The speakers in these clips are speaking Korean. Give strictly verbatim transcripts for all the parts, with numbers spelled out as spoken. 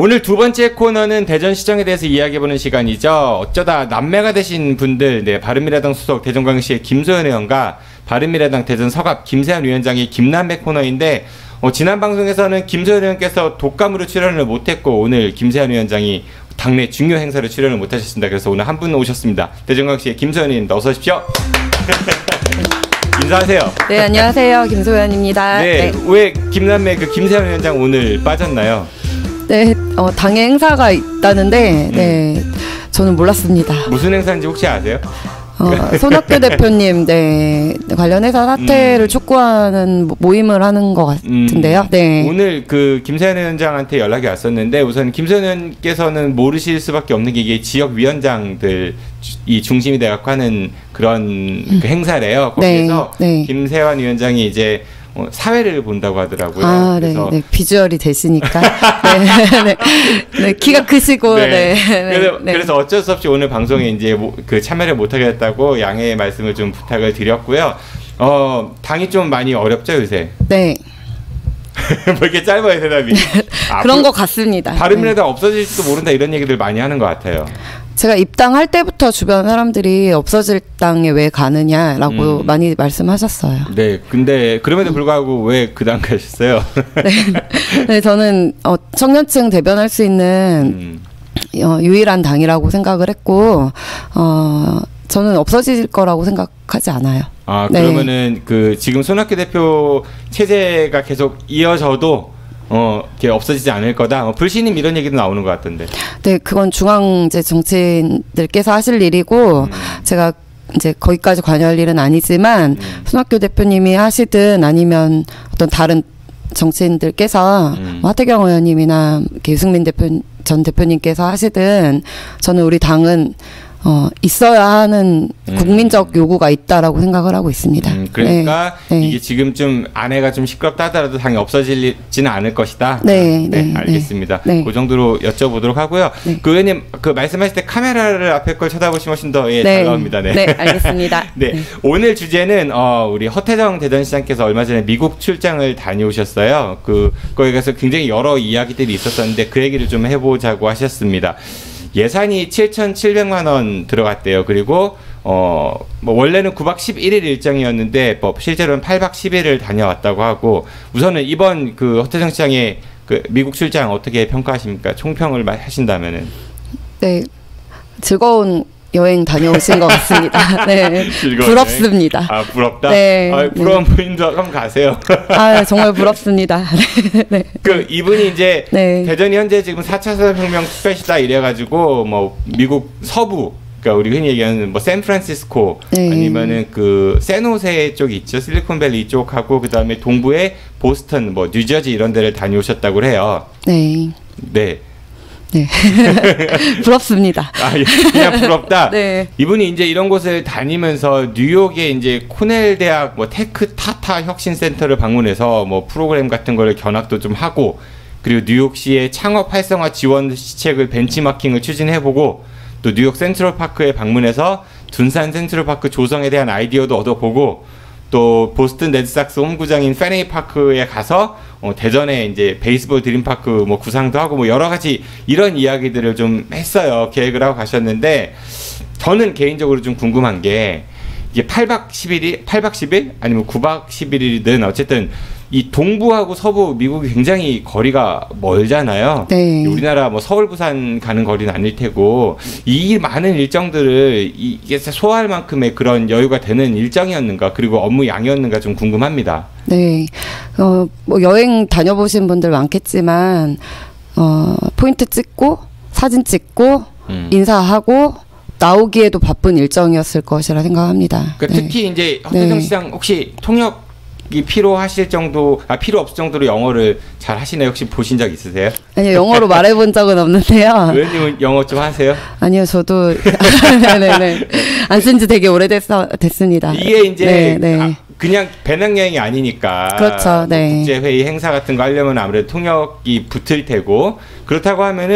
오늘 두 번째 코너는 대전시장에 대해서 이야기해보는 시간이죠. 어쩌다 남매가 되신 분들, 네, 바른미래당 소속 대전광역시의 김소연 의원과 바른미래당 대전 서갑 김세환 위원장의 김남매 코너인데, 어, 지난 방송에서는 김소연 의원께서 독감으로 출연을 못했고 오늘 김세환 위원장이 당내 중요 행사로 출연을 못하셨습니다. 그래서 오늘 한 분 오셨습니다. 대전광역시의 김소연 의원입니다. 어서 오십시오. 인사하세요. 네, 안녕하세요. 김소연입니다. 네, 네. 왜 김남매 그 김세환 위원장 오늘 빠졌나요? 네, 어, 당에 행사가 있다는데, 네, 저는 몰랐습니다. 무슨 행사인지 혹시 아세요? 어, 손학규 대표님, 네, 관련해서 사퇴를 음. 촉구하는 모임을 하는 것 같은데요. 음. 네. 오늘 그 김세현 위원장한테 연락이 왔었는데 우선 김세현 의원께서는 모르실 수밖에 없는 게 이게 지역 위원장들이 중심이 돼갖고 하는 그런 음. 그 행사래요. 거기서 네. 네. 김세환 위원장이 이제 어, 사회를 본다고 하더라고요. 아, 그래서 네, 네. 비주얼이 되시니까. 네, 네, 네, 키가 크시고. 네. 네. 그래서, 네. 그래서 어쩔 수 없이 오늘 방송에 이제 뭐, 그 참여를 못하겠다고 양해의 말씀을 좀 부탁을 드렸고요. 어, 당이 좀 많이 어렵죠, 요새? 네. 뭐 이렇게 짧아요, 대답이. 그런 것 같습니다. 바른미래당 네. 없어질지도 모른다 이런 얘기들 많이 하는 것 같아요. 제가 입당할 때부터 주변 사람들이 없어질 당에 왜 가느냐라고 음. 많이 말씀하셨어요. 네, 근데 그럼에도 불구하고 왜 그 당 가셨어요? 네. 네, 저는 어, 청년층 대변할 수 있는 음. 어, 유일한 당이라고 생각을 했고, 어, 저는 없어질 거라고 생각하지 않아요. 아, 그러면은 네. 그 지금 손학규 대표 체제가 계속 이어져도 어, 이렇게 없어지지 않을 거다. 어, 불신임 이런 얘기도 나오는 것 같던데. 네, 그건 중앙제 정치인들께서 하실 일이고, 음. 제가 이제 거기까지 관여할 일은 아니지만, 음. 손학규 대표님이 하시든 아니면 어떤 다른 정치인들께서 음. 뭐 하태경 의원님이나 유승민 대표, 전 대표님께서 하시든, 저는 우리 당은 어, 있어야 하는 음. 국민적 요구가 있다라고 생각을 하고 있습니다. 음, 그러니까 네. 이게 지금 좀 안에가 좀 시끄럽다 하더라도 당이 없어지지는 않을 것이다. 네, 네, 네 알겠습니다. 네. 그 정도로 여쭤보도록 하고요. 네. 그 의원님 그 말씀하실 때 카메라를 앞에 걸 쳐다보시면 훨씬 더 예, 네. 잘 나옵니다. 네, 네 알겠습니다. 네. 네, 오늘 주제는 어, 우리 허태정 대전시장께서 얼마 전에 미국 출장을 다녀오셨어요. 그 거기 가서 굉장히 여러 이야기들이 있었었는데 그 얘기를 좀 해보자고 하셨습니다. 예산이 칠천칠백만 원 들어갔대요. 그리고 어, 뭐 원래는 구 박 십일 일 일정이었는데 뭐 실제로는 팔 박 십 일을 다녀왔다고 하고 우선은 이번 그 허태정 시장의 그 미국 출장 어떻게 평가하십니까? 총평을 하신다면은. 네, 즐거운 여행 다녀오신 것 같습니다. 네, 부럽습니다. 여행? 아, 부럽다? 네. 아, 부러운 네. 분도 한번 가세요. 아, 정말 부럽습니다. 네. 그, 이분이 이제, 네. 대전이 현재 지금 사 차 산업혁명 특별시다 이래가지고, 뭐, 미국 서부, 그러니까 우리 흔히 얘기하는 뭐, 샌프란시스코, 네. 아니면은 그, 샌호세 쪽이 있죠. 실리콘밸리 쪽하고, 그 다음에 동부의 보스턴, 뭐, 뉴저지 이런 데를 다녀오셨다고 해요. 네. 네. 네. 부럽습니다. 아, 그냥 부럽다? 네. 이분이 이제 이런 곳을 다니면서 뉴욕의 이제 코넬 대학 뭐 테크 타타 혁신센터를 방문해서 뭐 프로그램 같은 거를 견학도 좀 하고 그리고 뉴욕시의 창업 활성화 지원 시책을 벤치마킹을 추진해보고 또 뉴욕 센트럴파크에 방문해서 둔산 센트럴파크 조성에 대한 아이디어도 얻어보고 또 보스턴 레드삭스 홈구장인 페네이 파크에 가서 어, 대전에 이제 베이스볼 드림파크 뭐 구상도 하고 뭐 여러 가지 이런 이야기들을 좀 했어요. 계획을 하고 가셨는데 저는 개인적으로 좀 궁금한 게 이게 팔 박 십일 일, 팔 박 십 일 아니면 구 박 십일 일이든 어쨌든 이 동부하고 서부 미국이 굉장히 거리가 멀잖아요. 네. 우리나라 뭐 서울 부산 가는 거리는 아닐 테고 이 많은 일정들을 이게 소화할 만큼의 그런 여유가 되는 일정이었는가 그리고 업무 양이었는가 좀 궁금합니다. 네, 어, 뭐 여행 다녀보신 분들 많겠지만 어, 포인트 찍고 사진 찍고 음. 인사하고 나오기에도 바쁜 일정이었을 것이라 생각합니다. 그러니까 네. 특히 이제 허태정 시장 혹시 통역 이 필요하실 정도, 아 필요 없을 정도로 영어를 잘 하시나요? 혹시 보신 적 있으세요? 아니요, 영어로 말해본 적은 없는데요. 의원님은 영어 좀 하세요? 아니요, 저도 네네네 안 쓴 지 되게 오래됐습니다. 이게 이제 네, 네. 아, 그냥 배낭여행이 아니니까. 그렇죠. 뭐 네. 국제회의 행사 같은 거 하려면 아무래도 통역이 붙을 테고 그렇다고 하면은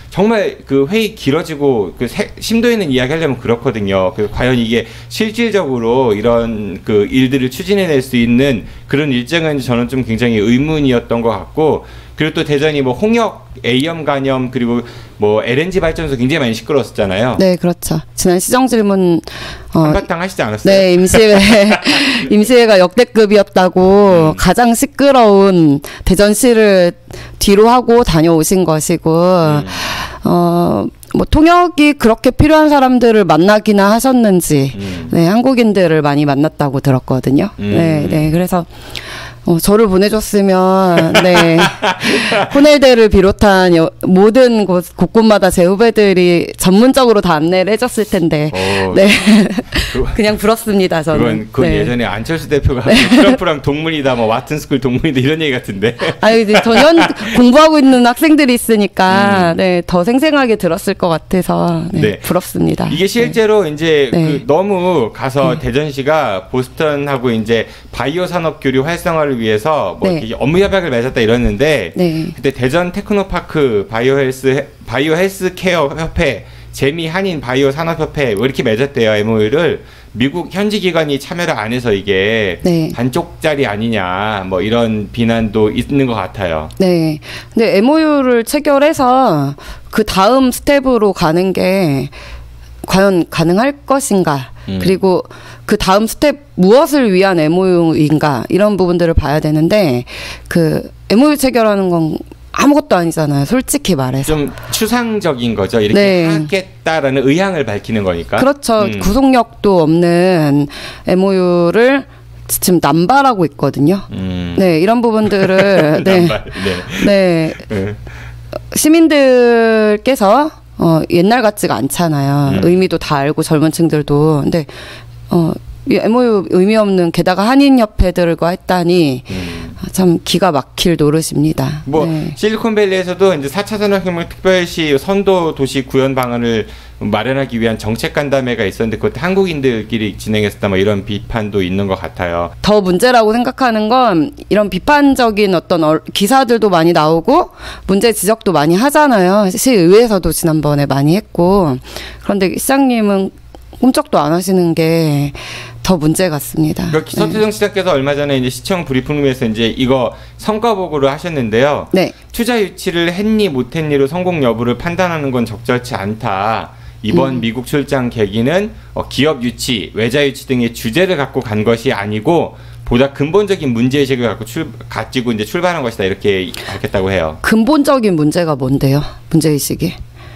정말 그 회의 길어지고 그 세, 심도 있는 이야기 하려면 그렇거든요. 그 과연 이게 실질적으로 이런 그 일들을 추진해낼 수 있는 그런 일정은 저는 좀 굉장히 의문이었던 것 같고, 그리고 또 대전이 뭐 홍역, A염 간염, 그리고 뭐 엘엔지 발전소 굉장히 많이 시끄러웠었잖아요. 네, 그렇죠. 지난 시정 질문 어, 한바탕 하시지 않았어요? 네, 임시회 임시회가 역대급이었다고 음. 가장 시끄러운 대전시를 뒤로 하고 다녀오신 것이고, 음. 어, 뭐 통역이 그렇게 필요한 사람들을 만나기나 하셨는지, 음. 네, 한국인들을 많이 만났다고 들었거든요. 음. 네, 네, 그래서. 어, 저를 보내줬으면, 네. 코넬대를 비롯한 여, 모든 곳, 곳곳마다 제 후배들이 전문적으로 다 안내를 해줬을 텐데, 오, 네. 그, 그냥 부럽습니다, 저는. 그건, 그건 네. 예전에 안철수 대표가 네. 트럼프랑 동문이다, 뭐, 와튼스쿨 동문이다, 이런 얘기 같은데. 아니, 이제 전현 공부하고 있는 학생들이 있으니까, 음. 네, 더 생생하게 들었을 것 같아서, 네, 네. 부럽습니다. 이게 실제로 네. 이제 네. 그 너무 가서 네. 대전시가 보스턴하고 이제 바이오 산업 교류 활성화를 위해서 뭐 네. 이렇게 업무 협약을 맺었다 이랬는데 네. 그때 대전 테크노파크 바이오 헬스 바이오 헬스 케어 협회, 재미 한인 바이오 산업 협회 뭐 이렇게 맺었대요. 엠오유를. 미국 현지 기관이 참여를 안 해서 이게 네. 반쪽짜리 아니냐 뭐 이런 비난도 있는 것 같아요. 네. 근데 엠오유를 체결해서 그 다음 스텝으로 가는 게 과연 가능할 것인가? 음. 그리고 그 다음 스텝 무엇을 위한 엠오유인가? 이런 부분들을 봐야 되는데, 그 엠오유 체결하는 건 아무것도 아니잖아요. 솔직히 말해서. 좀 추상적인 거죠. 이렇게 네. 하겠다라는 의향을 밝히는 거니까. 그렇죠. 음. 구속력도 없는 엠오유를 지금 남발하고 있거든요. 음. 네, 이런 부분들을 네. 네. 네. 네. 시민들께서 어, 옛날 같지가 않잖아요. 음. 의미도 다 알고 젊은 층들도. 근데 어, 이 엠오유 의미 없는, 게다가 한인협회들과 했다니 음. 참 기가 막힐 노릇입니다. 뭐 네. 실리콘밸리에서도 이제 사 차 산업혁명 특별시 선도 도시 구현 방안을 마련하기 위한 정책 간담회가 있었는데 그때 한국인들끼리 진행했었다 뭐 이런 비판도 있는 것 같아요. 더 문제라고 생각하는 건 이런 비판적인 어떤 기사들도 많이 나오고 문제 지적도 많이 하잖아요. 시의회에서도 지난번에 많이 했고, 그런데 시장님은 꿈쩍도 안 하시는 게 더 문제 같습니다. 그러니까 서태정 네. 시장께서 얼마 전에 이제 시청 브리핑룸에서 이제 이거 성과 보고를 하셨는데요. 네. 투자 유치를 했니 못했니로 성공 여부를 판단하는 건 적절치 않다. 이번 음. 미국 출장 계기는 어, 기업 유치, 외자 유치 등의 주제를 갖고 간 것이 아니고 보다 근본적인 문제의식을 갖고 출, 가지고 이제 출발한 것이다. 이렇게 밝혔다고 해요. 근본적인 문제가 뭔데요? 문제의식이?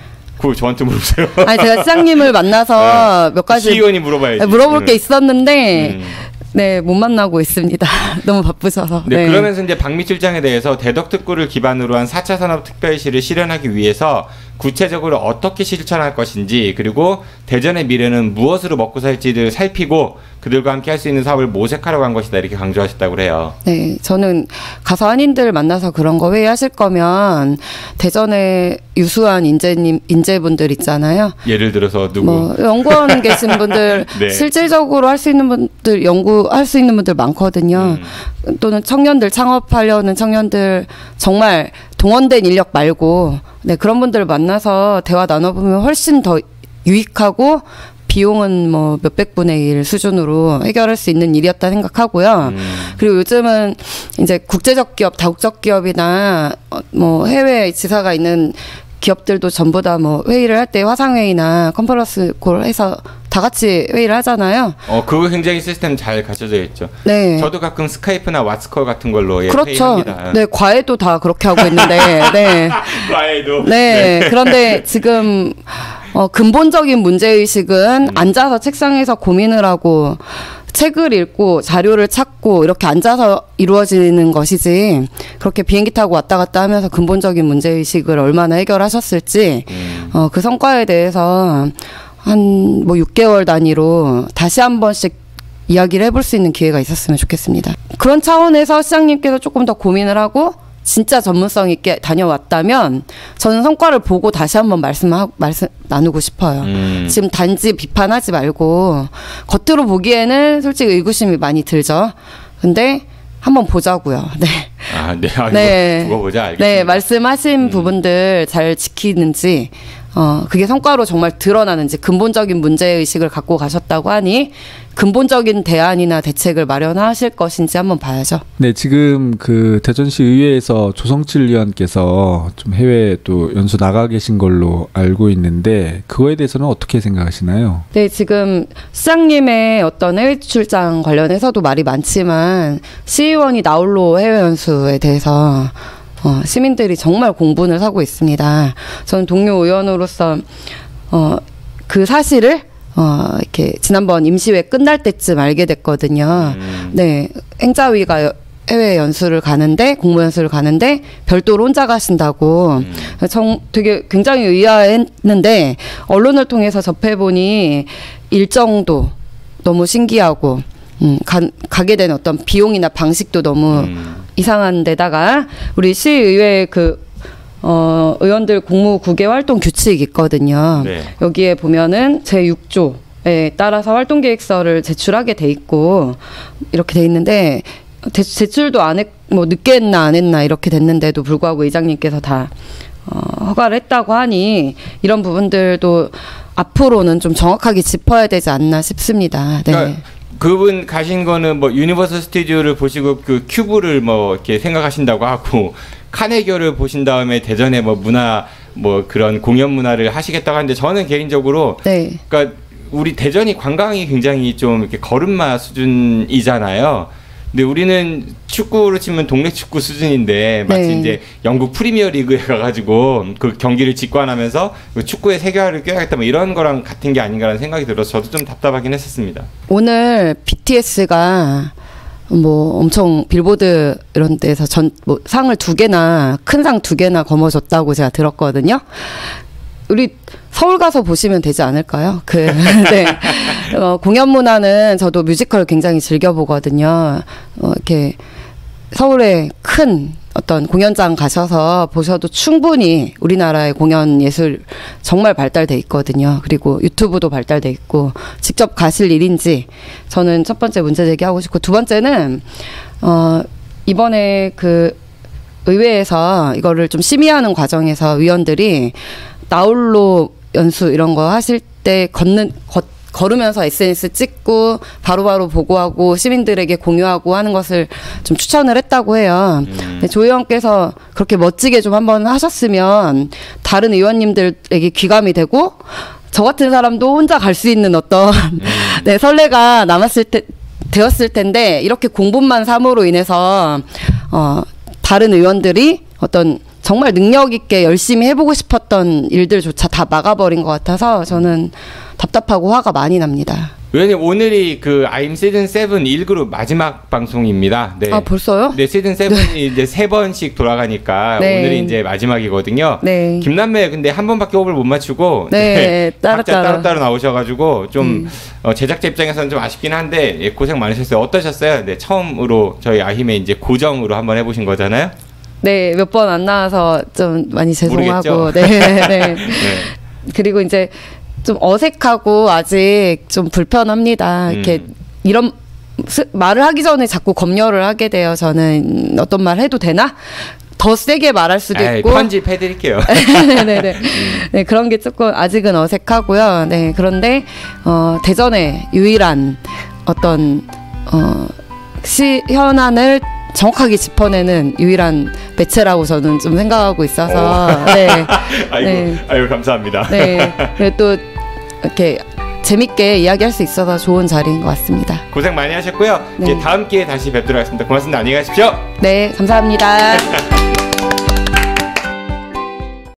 그걸 저한테 물어보세요. 아니, 제가 시장님을 만나서 네. 몇 가지 시의원이 물어봐야지. 물어볼 네. 게 있었는데 음. 네, 못 만나고 있습니다. 너무 바쁘셔서. 네, 네. 그러면서 이제 방미 출장에 대해서 대덕특구를 기반으로 한 사 차 산업특별시를 실현하기 위해서 구체적으로 어떻게 실천할 것인지, 그리고 대전의 미래는 무엇으로 먹고 살지를 살피고 그들과 함께 할 수 있는 사업을 모색하려고 한 것이다. 이렇게 강조하셨다고 그래요. 네, 저는 가서 한인들 만나서 그런 거 회의하실 거면 대전에 유수한 인재님, 인재분들 있잖아요. 예를 들어서 누구? 뭐 연구원 계신 분들, 네. 실질적으로 할 수 있는 분들, 연구할 수 있는 분들 많거든요. 음. 또는 청년들, 창업하려는 청년들, 정말 동원된 인력 말고 네, 그런 분들 만나서 대화 나눠보면 훨씬 더 유익하고 비용은 뭐 몇백 분의 일 수준으로 해결할 수 있는 일이었다 생각하고요. 음. 그리고 요즘은 이제 국제적 기업, 다국적 기업이나 뭐 해외 지사가 있는 기업들도 전부 다 뭐 회의를 할 때 화상회의나 컨퍼런스 콜 해서 다 같이 회의를 하잖아요. 어, 그거 굉장히 시스템 잘 갖춰져 있죠. 네. 저도 가끔 스카이프나 왓츠콜 같은 걸로 예, 그렇죠. 회의합니다. 네, 과외도 다 그렇게 하고 있는데, 네. 과외도. 네. 네. 그런데 지금 어, 근본적인 문제의식은 음. 앉아서 책상에서 고민을 하고 책을 읽고 자료를 찾고 이렇게 앉아서 이루어지는 것이지, 그렇게 비행기 타고 왔다 갔다 하면서 근본적인 문제의식을 얼마나 해결하셨을지 음. 어, 그 성과에 대해서 한 뭐 육 개월 단위로 다시 한 번씩 이야기를 해볼 수 있는 기회가 있었으면 좋겠습니다. 그런 차원에서 시장님께서 조금 더 고민을 하고 진짜 전문성 있게 다녀왔다면 저는 성과를 보고 다시 한번 말씀하고 말씀 나누고 싶어요. 음. 지금 단지 비판하지 말고, 겉으로 보기에는 솔직히 의구심이 많이 들죠. 근데 한번 보자고요. 네. 아, 네. 아, 네. 두고 보자. 알겠습니다. 네, 말씀하신 음. 부분들 잘 지키는지, 어, 그게 성과로 정말 드러나는지 근본적인 문제의식을 갖고 가셨다고 하니 근본적인 대안이나 대책을 마련하실 것인지 한번 봐야죠. 네, 지금 그 대전시 의회에서 조성칠 의원께서 좀 해외 또 연수 나가 계신 걸로 알고 있는데 그거에 대해서는 어떻게 생각하시나요? 네, 지금 시장님의 어떤 해외 출장 관련해서도 말이 많지만 시의원이 나홀로 해외 연수에 대해서 어, 시민들이 정말 공분을 사고 있습니다. 저는 동료 의원으로서 어, 그 사실을 어, 이렇게 지난번 임시회 끝날 때쯤 알게 됐거든요. 음. 네, 행자위가 여- 해외 연수를 가는데 공무 연수를 가는데 별도로 혼자 가신다고 음. 정, 되게 굉장히 의아했는데 언론을 통해서 접해보니 일정도 너무 신기하고 음, 가, 가게 된 어떤 비용이나 방식도 너무 음. 이상한 데다가 우리 시의회 그 어, 의원들 공무 구개 활동 규칙이 있거든요. 네. 여기에 보면은 제육 조에 따라서 활동 계획서를 제출하게 돼 있고 이렇게 돼 있는데 대, 제출도 안 했, 뭐 늦게 했나 안 했나 이렇게 됐는데도 불구하고 의장님께서 다 어, 허가를 했다고 하니 이런 부분들도 앞으로는 좀 정확하게 짚어야 되지 않나 싶습니다. 네. 그러니까 그분 가신 거는 뭐 유니버설 스튜디오를 보시고 그 큐브를 뭐 이렇게 생각하신다고 하고 카네기어를 보신 다음에 대전에 뭐 문화 뭐 그런 공연 문화를 하시겠다고 하는데 저는 개인적으로 네. 그러니까 우리 대전이 관광이 굉장히 좀 이렇게 걸음마 수준이잖아요. 근데 우리는 축구로 치면 동네 축구 수준인데 마치 네. 이제 영국 프리미어 리그에 가가지고 그 경기를 직관하면서 그 축구의 세계화를 껴야겠다 뭐 이런 거랑 같은 게 아닌가라는 생각이 들어서 저도 좀 답답하긴 했었습니다. 오늘 비티에스가 뭐 엄청 빌보드 이런 데서 전 뭐 상을 두 개나 큰 상 두 개나 거머쥐었다고 제가 들었거든요. 우리 서울 가서 보시면 되지 않을까요? 그 네. 어, 공연 문화는 저도 뮤지컬 굉장히 즐겨 보거든요. 어, 이렇게 서울에 큰 어떤 공연장 가셔서 보셔도 충분히 우리나라의 공연 예술 정말 발달돼 있거든요. 그리고 유튜브도 발달돼 있고 직접 가실 일인지 저는 첫 번째 문제 제기하고 싶고 두 번째는 어 이번에 그 의회에서 이거를 좀 심의하는 과정에서 위원들이 나홀로 연수 이런 거 하실 때 걷는 걷 걸으면서 에스엔에스 찍고 바로바로 보고하고 시민들에게 공유하고 하는 것을 좀 추천을 했다고 해요. 음. 조 의원께서 그렇게 멋지게 좀 한번 하셨으면 다른 의원님들에게 귀감이 되고 저 같은 사람도 혼자 갈 수 있는 어떤 음. 네, 설레가 남았을 때 되었을 텐데 이렇게 공분만 삼으로 인해서 어, 다른 의원들이 어떤 정말 능력 있게 열심히 해보고 싶었던 일들조차 다 막아버린 것 같아서 저는 답답하고 화가 많이 납니다. 의원님 오늘이 그 아임 시즌 세븐 일 그룹 마지막 방송입니다. 네. 아 벌써요? 네, 시즌 세븐이 이제 세 번씩 돌아가니까 네. 오늘이 이제 마지막이거든요. 네. 김남매 근데 한 번밖에 호흡을 못 맞추고 네, 각자 따로따로. 따로따로 나오셔가지고 좀 음. 어, 제작자 입장에서는 좀 아쉽긴 한데 예, 고생 많으셨어요. 어떠셨어요? 네, 처음으로 저희 아힘에 이제 고정으로 한번 해보신 거잖아요. 네, 몇 번 안 나와서 좀 많이 죄송하고, 모르겠죠? 네, 네. 네. 그리고 이제 좀 어색하고 아직 좀 불편합니다. 이렇게 음. 이런 스, 말을 하기 전에 자꾸 검열을 하게 돼요. 저는 어떤 말 해도 되나? 더 세게 말할 수도 에이, 있고. 편집해드릴게요. 네네네. 네, 그런 게 조금 아직은 어색하고요. 네, 그런데, 어, 대전의 유일한 어떤, 어, 시, 현안을 정확하게 짚어내는 유일한 매체라고 저는 좀 생각하고 있어서. 네. 아이고, 네. 아이고 감사합니다. 네. 그리고 또 이렇게 재밌게 이야기할 수 있어서 좋은 자리인 것 같습니다. 고생 많이 하셨고요. 네. 이제 다음 기회에 다시 뵙도록 하겠습니다. 고맙습니다. 안녕히 가십시오. 네, 감사합니다.